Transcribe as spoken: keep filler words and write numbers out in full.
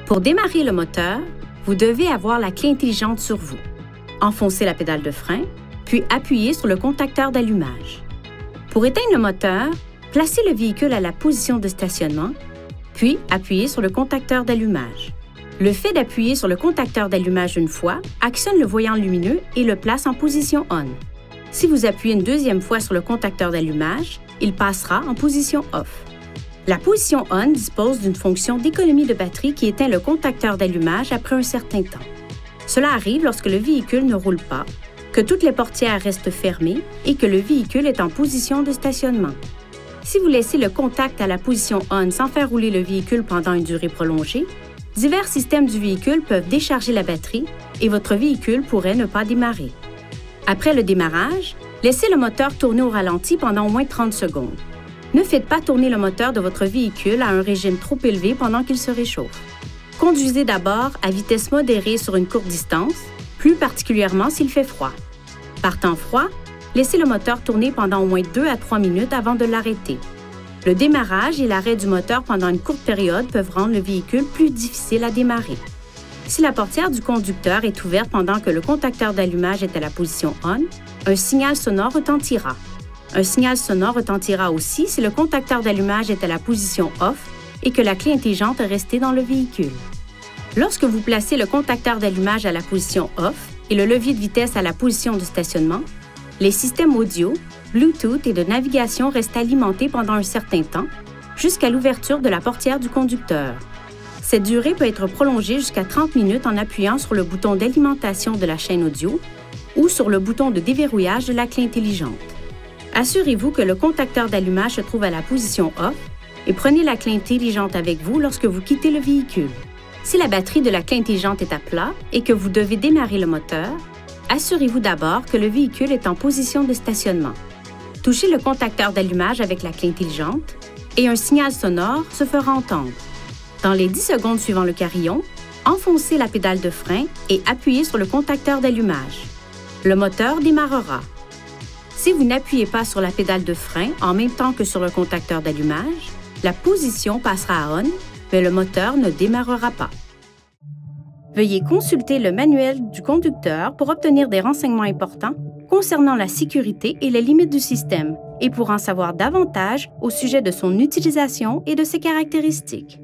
Pour démarrer le moteur, vous devez avoir la clé intelligente sur vous. Enfoncez la pédale de frein, puis appuyez sur le contacteur d'allumage. Pour éteindre le moteur, placez le véhicule à la position de stationnement, puis appuyez sur le contacteur d'allumage. Le fait d'appuyer sur le contacteur d'allumage une fois actionne le voyant lumineux et le place en position on. Si vous appuyez une deuxième fois sur le contacteur d'allumage, il passera en position off. La position on dispose d'une fonction d'économie de batterie qui éteint le contacteur d'allumage après un certain temps. Cela arrive lorsque le véhicule ne roule pas, que toutes les portières restent fermées et que le véhicule est en position de stationnement. Si vous laissez le contact à la position on sans faire rouler le véhicule pendant une durée prolongée, divers systèmes du véhicule peuvent décharger la batterie et votre véhicule pourrait ne pas démarrer. Après le démarrage, laissez le moteur tourner au ralenti pendant au moins trente secondes. Ne faites pas tourner le moteur de votre véhicule à un régime trop élevé pendant qu'il se réchauffe. Conduisez d'abord à vitesse modérée sur une courte distance, plus particulièrement s'il fait froid. Par temps froid, laissez le moteur tourner pendant au moins deux à trois minutes avant de l'arrêter. Le démarrage et l'arrêt du moteur pendant une courte période peuvent rendre le véhicule plus difficile à démarrer. Si la portière du conducteur est ouverte pendant que le contacteur d'allumage est à la position on, un signal sonore retentira. Un signal sonore retentira aussi si le contacteur d'allumage est à la position off et que la clé intelligente est restée dans le véhicule. Lorsque vous placez le contacteur d'allumage à la position off et le levier de vitesse à la position de stationnement, les systèmes audio, Bluetooth et de navigation restent alimentés pendant un certain temps, jusqu'à l'ouverture de la portière du conducteur. Cette durée peut être prolongée jusqu'à trente minutes en appuyant sur le bouton d'alimentation de la chaîne audio ou sur le bouton de déverrouillage de la clé intelligente. Assurez-vous que le contacteur d'allumage se trouve à la position off et prenez la clé intelligente avec vous lorsque vous quittez le véhicule. Si la batterie de la clé intelligente est à plat et que vous devez démarrer le moteur, assurez-vous d'abord que le véhicule est en position de stationnement. Touchez le contacteur d'allumage avec la clé intelligente et un signal sonore se fera entendre. Dans les dix secondes suivant le carillon, enfoncez la pédale de frein et appuyez sur le contacteur d'allumage. Le moteur démarrera. Si vous n'appuyez pas sur la pédale de frein en même temps que sur le contacteur d'allumage, la position passera à on, mais le moteur ne démarrera pas. Veuillez consulter le manuel du conducteur pour obtenir des renseignements importants concernant la sécurité et les limites du système et pour en savoir davantage au sujet de son utilisation et de ses caractéristiques.